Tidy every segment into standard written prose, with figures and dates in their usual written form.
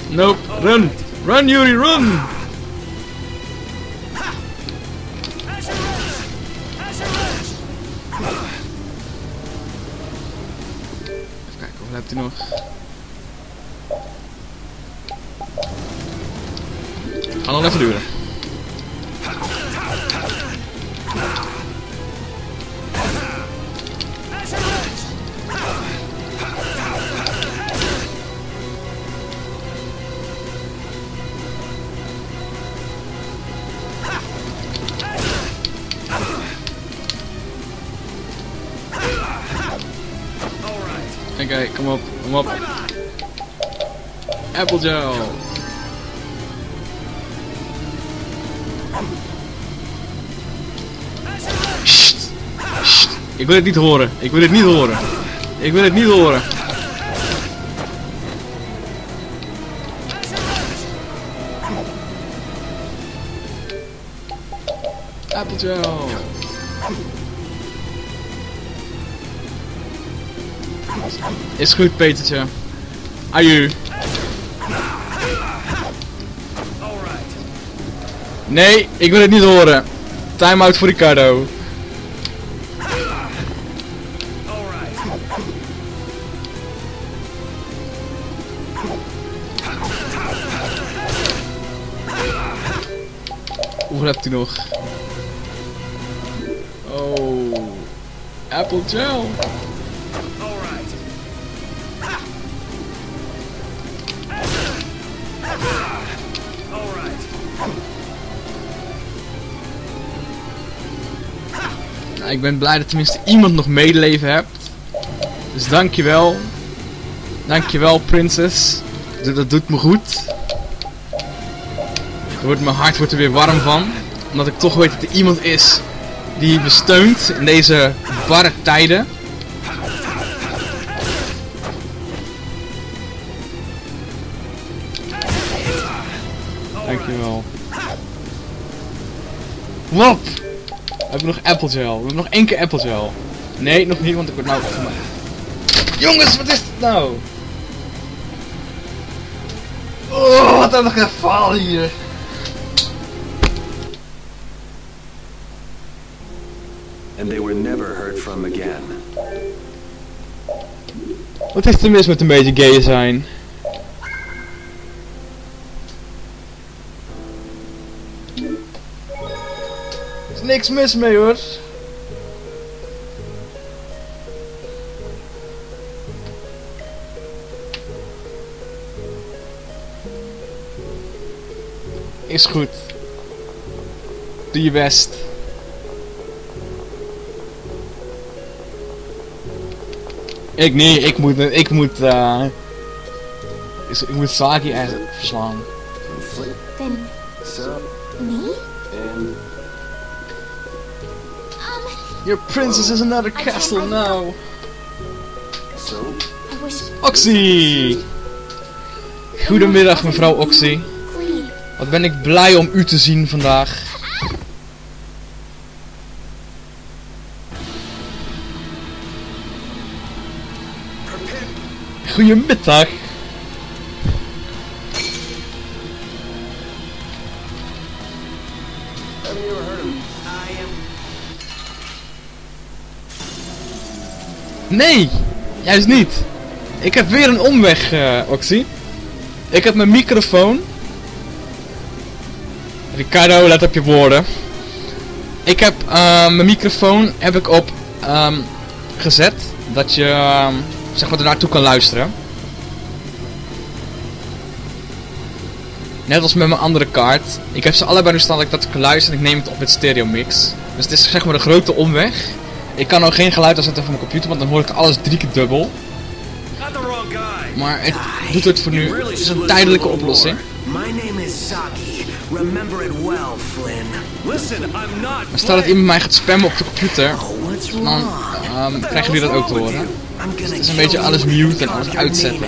Nope. Run. Run, Yuri, run. Even kijken, hoeveel hebt u nog? Gaat nog even duren. Oké, kom op, kom op. Applegel. Sst. Sst. Ik wil het niet horen. Ik wil het niet horen. Ik wil het niet horen. Applegel. Is goed, Petertje. Aju. Nee, ik wil het niet horen. Time-out voor Ricardo. Hoeveel hebt u nog? Oh. Applegel. Nou, ik ben blij dat tenminste iemand nog medeleven hebt. Dus dankjewel. Dankjewel, Princess. Dat doet me goed. Mijn hart wordt er weer warm van. Omdat ik toch weet dat er iemand is die me steunt in deze barre tijden. Dankjewel. Wop! We hebben nog Applegel. We hebben nog 1 keer Applegel. Nee, nog niet, want ik word nou afgemaakt. Jongens, wat is dit nou? Oh, wat een geval hier. And they were never heard from again. Wat is er mis met een beetje gay zijn? Er is niks mis mee hoor. Is goed. Doe je best. Ik niet, ik moet Saki verslaan. Then me? Your princess is another castle now. So? I wish. Oxy! Goedemiddag mevrouw Oxy. Wat ben ik blij om u te zien vandaag. Goedemiddag. Nee, juist niet. Ik heb weer een omweg, Oxy. Ik heb mijn microfoon. Ricardo, let op je woorden. Ik heb mijn microfoon op gezet dat je zeg maar er naartoe kan luisteren. Net als met mijn andere kaart. Ik heb ze allebei nu staan dat ik dat kan luisteren en ik neem het op met stereo mix. Dus het is zeg maar de grote omweg. Ik kan ook geen geluid aanzetten van mijn computer, want dan hoor ik alles 3 keer dubbel. Maar het doet het voor nu. Het is een tijdelijke oplossing. Maar stel dat iemand mij gaat spammen op de computer, dan krijgen jullie dat ook te horen. Dus het is een beetje alles mute en alles uitzetten.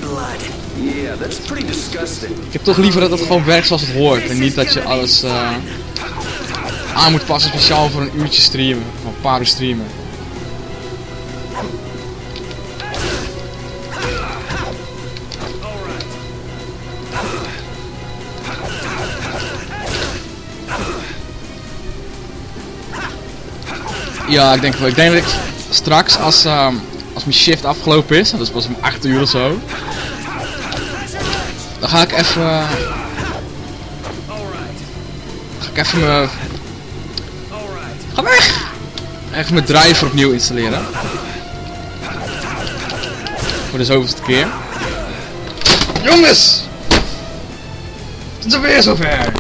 Ik heb toch liever dat het gewoon werkt zoals het hoort en niet dat je alles aan moet passen speciaal voor een uurtje streamen, of een paar uur streamen. Ja, ik denk wel. Ik denk dat ik straks als mijn shift afgelopen is, dat is pas om 8 uur of zo. Dan ga ik even... Ga weg! Even mijn driver opnieuw installeren. Voor de zoveelste keer. Jongens! Het is alweer zover!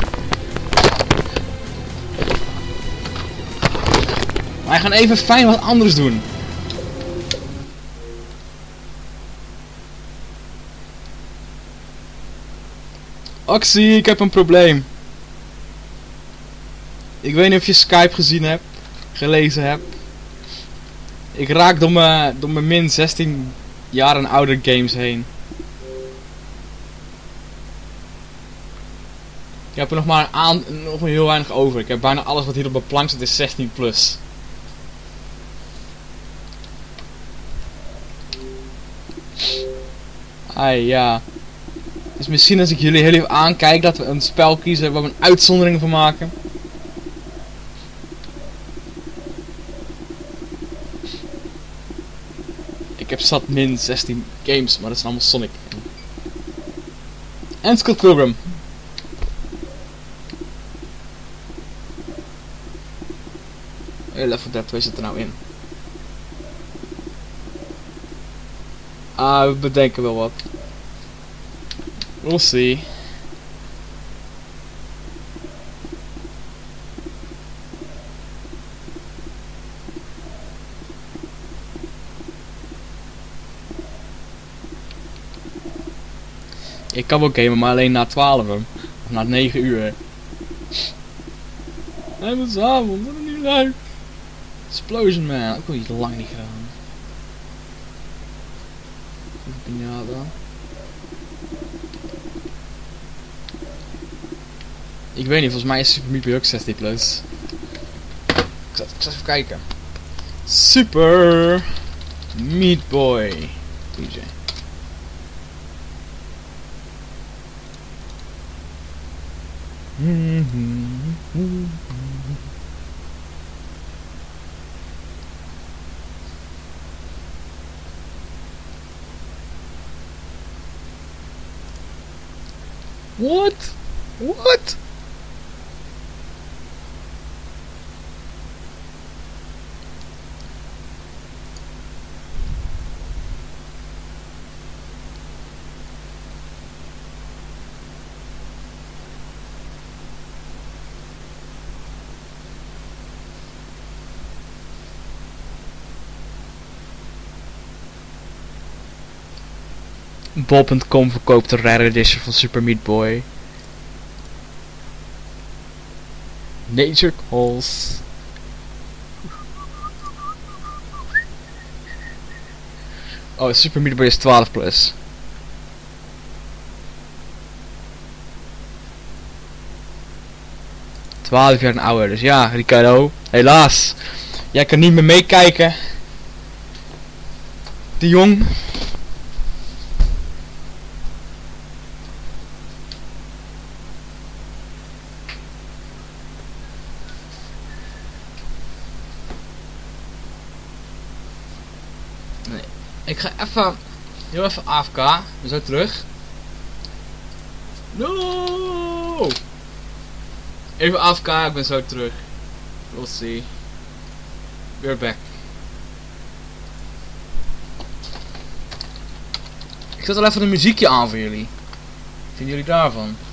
Wij gaan even fijn wat anders doen. Oxy, ik heb een probleem. Ik weet niet of je Skype gezien hebt, gelezen hebt. Ik raak door mijn min 16 jaar en ouder games heen. Ik heb er nog maar nog heel weinig over. Ik heb bijna alles wat hier op mijn plank zit is 16 plus. Ai ja. Dus misschien als ik jullie heel even aankijk dat we een spel kiezen waar we een uitzondering van maken. Ik heb zat min 16 games, maar dat zijn allemaal Sonic. En Scott Pilgrim. Left 4 Dead 2 zit er nou in. We bedenken wel wat. We'll see. Ik kan wel gamen, maar alleen na 12 of na 9 uur. Hij moet avond, dat is niet leuk. Explosion Man, ook al iets lang niet gedaan. Pinata. Ik weet niet, volgens mij is Super Meat Boy ook 60 plus. Ik zal even kijken. Super Meat Boy. DJ. What? What? Bol.com verkoopt de rare edition van Super Meat Boy. Nature Calls. Oh, Super Meat Boy is 12 plus. ...12 jaar en ouder, dus ja, Ricardo, helaas. Jij kan niet meer meekijken. De jong. Nee, ik ga even... heel even AFK, we zijn terug. No! Even AFK, ik ben zo terug. We'll see. We're back. Ik zet al even een muziekje aan voor jullie. Wat vinden jullie daarvan?